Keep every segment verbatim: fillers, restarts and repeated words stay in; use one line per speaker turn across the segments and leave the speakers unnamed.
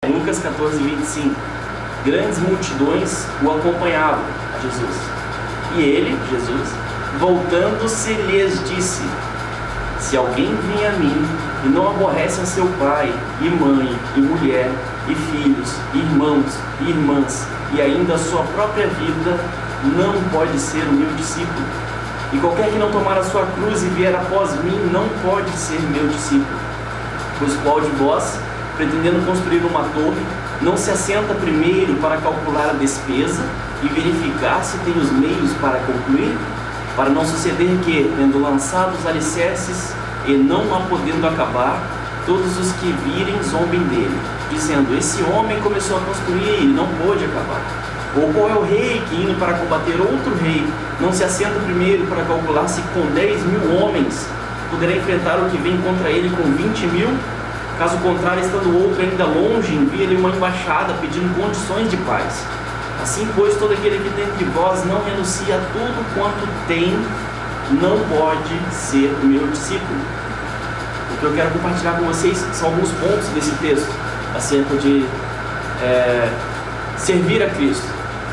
Lucas quatorze, vinte e cinco. Grandes multidões o acompanhavam, Jesus. E ele, Jesus, voltando-se, lhes disse: se alguém vem a mim e não aborrece a seu pai, e mãe, e mulher, e filhos, e irmãos, e irmãs, e ainda a sua própria vida, não pode ser o meu discípulo. E qualquer que não tomar a sua cruz e vier após mim, não pode ser meu discípulo. Pois qual de vós, pretendendo construir uma torre, não se assenta primeiro para calcular a despesa e verificar se tem os meios para concluir? Para não suceder que, tendo lançado os alicerces e não a podendo acabar, todos os que virem zombem dele, dizendo: esse homem começou a construir e não pôde acabar. Ou qual é o rei que, indo para combater outro rei, não se assenta primeiro para calcular se com dez mil homens poderá enfrentar o que vem contra ele com vinte mil? Caso contrário, estando o outro ainda longe, envia-lhe uma embaixada pedindo condições de paz. Assim, pois, todo aquele que dentre vós não renuncia a tudo quanto tem, não pode ser meu discípulo. O que eu quero compartilhar com vocês são alguns pontos desse texto acerca de é, servir a Cristo,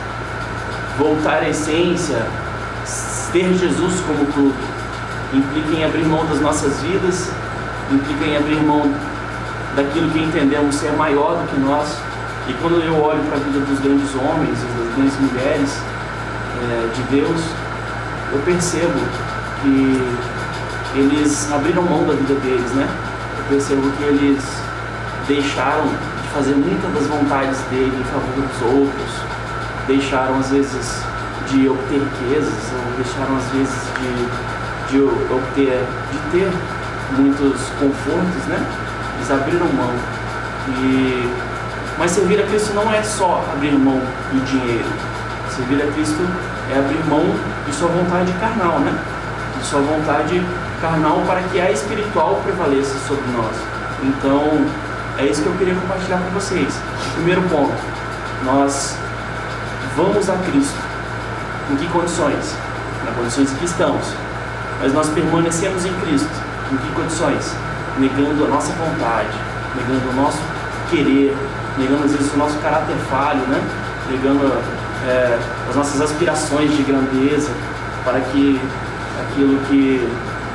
voltar à essência, ter Jesus como tudo. Implica em abrir mão das nossas vidas, implica em abrir mão daquilo que entendemos ser maior do que nós. E quando eu olho para a vida dos grandes homens e das grandes mulheres é, de Deus, eu percebo que eles abriram mão da vida deles, né? Eu percebo que eles deixaram de fazer muitas das vontades dele em favor dos outros, deixaram às vezes de obter riquezas, ou deixaram às vezes de, de obter, de ter muitos confortos, né? Eles abriram mão. E Mas servir a Cristo não é só abrir mão do dinheiro. Servir a Cristo é abrir mão de sua vontade carnal, né? De sua vontade carnal para que a espiritual prevaleça sobre nós. Então, é isso que eu queria compartilhar com vocês. Primeiro ponto, nós vamos a Cristo. Em que condições? Nas condições em que estamos. Mas nós permanecemos em Cristo. Em que condições? Negando a nossa vontade, negando o nosso querer, negando às vezes o nosso caráter falho, né? Negando é, as nossas aspirações de grandeza, para que aquilo que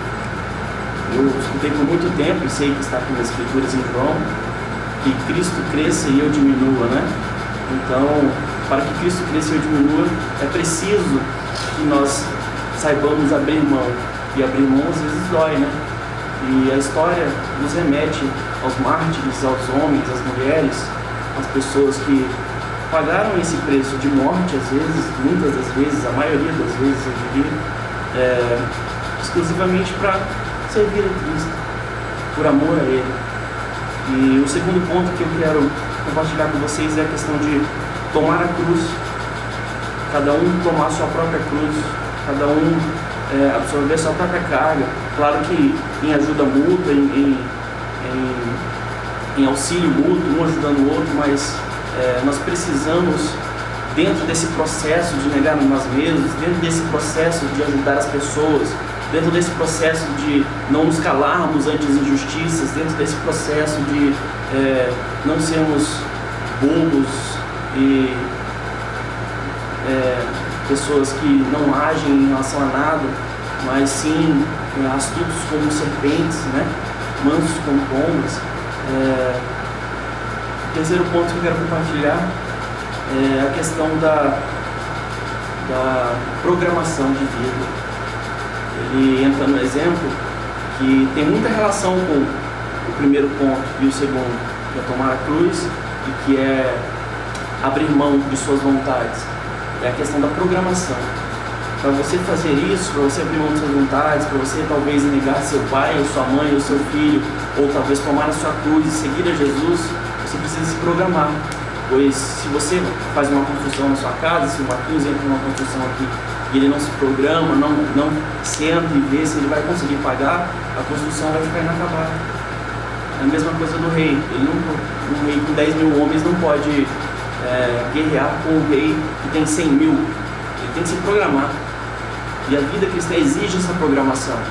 eu escutei por muito tempo e sei que está aqui nas Escrituras em João, que Cristo cresça e eu diminua, né? Então, para que Cristo cresça e eu diminua, é preciso que nós saibamos abrir mão. E abrir mão às vezes dói, né? E a história nos remete aos mártires, aos homens, às mulheres, às pessoas que pagaram esse preço de morte, às vezes, muitas das vezes, a maioria das vezes, eu diria, é, exclusivamente para servir a Cristo, por amor a Ele. E o segundo ponto que eu quero compartilhar com vocês é a questão de tomar a cruz, cada um tomar a sua própria cruz, cada um é, absorver a sua própria carga. Claro que em ajuda mútua, em, em, em, em auxílio mútuo, um ajudando o outro, mas é, nós precisamos, dentro desse processo de negar nós mesmos, dentro desse processo de ajudar as pessoas, dentro desse processo de não nos calarmos ante as injustiças, dentro desse processo de é, não sermos bobos e é, pessoas que não agem em relação a nada, mas sim é, astutos como serpentes, né? Mansos como pombas. É, o terceiro ponto que eu quero compartilhar é a questão da, da programação de vida. Ele entra no exemplo que tem muita relação com o primeiro ponto e o segundo, que é tomar a cruz e que é abrir mão de suas vontades. É a questão da programação. Para você fazer isso, para você abrir mão de suas vontades, para você talvez negar seu pai, ou sua mãe, ou seu filho, ou talvez tomar a sua cruz e seguir a Jesus, você precisa se programar. Pois se você faz uma construção na sua casa, se o Marquinhos entra numa construção aqui e ele não se programa, não, não senta e vê se ele vai conseguir pagar, a construção vai ficar inacabada. É a mesma coisa do rei. Ele não, um rei com dez mil homens não pode é, guerrear com um rei que tem cem mil. Ele tem que se programar. E a vida cristã exige essa programação.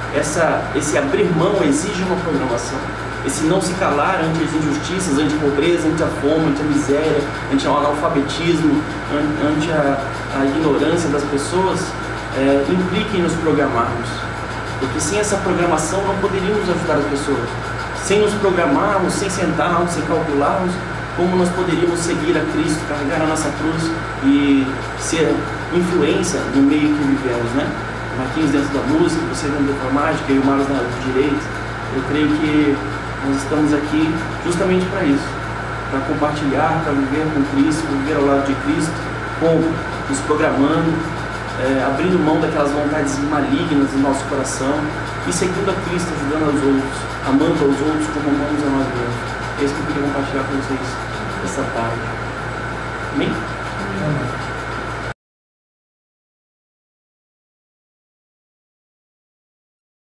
essa, esse abrir mão exige uma programação. Esse não se calar ante as injustiças, ante a pobreza, ante a fome, ante a miséria, ante o analfabetismo, ante a, a ignorância das pessoas, é, implica em nos programarmos. Porque sem essa programação não poderíamos ajudar as pessoas. Sem nos programarmos, sem sentarmos, sem calcularmos, como nós poderíamos seguir a Cristo, carregar a nossa cruz e ser influência no meio que vivemos, né? Marquinhos dentro da música, você dentro da informática e o Marcos na direito. Eu creio que nós estamos aqui justamente para isso, para compartilhar, para viver com Cristo, viver ao lado de Cristo, como nos programando, é, abrindo mão daquelas vontades malignas do nosso coração e seguindo a Cristo, ajudando aos outros, amando aos outros como amamos a nós mesmos. É isso que eu queria compartilhar com vocês essa tarde. Amém?
Amém.